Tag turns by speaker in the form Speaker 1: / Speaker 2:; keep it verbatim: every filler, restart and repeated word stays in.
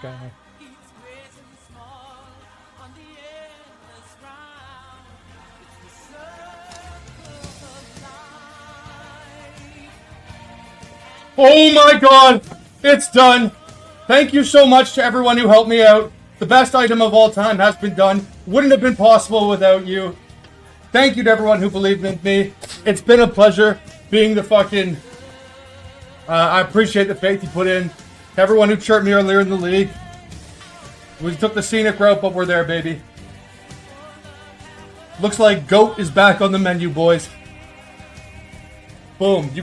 Speaker 1: guy. Oh my god! It's done! Thank you so much to everyone who helped me out. The best item of all time has been done. Wouldn't have been possible without you. Thank you to everyone who believed in me. It's been a pleasure being the fucking... Uh, I appreciate the faith you put in. To everyone who chirped me earlier in the league. We took the scenic route, but we're there, baby. Looks like GOAT is back on the menu, boys. Boom. You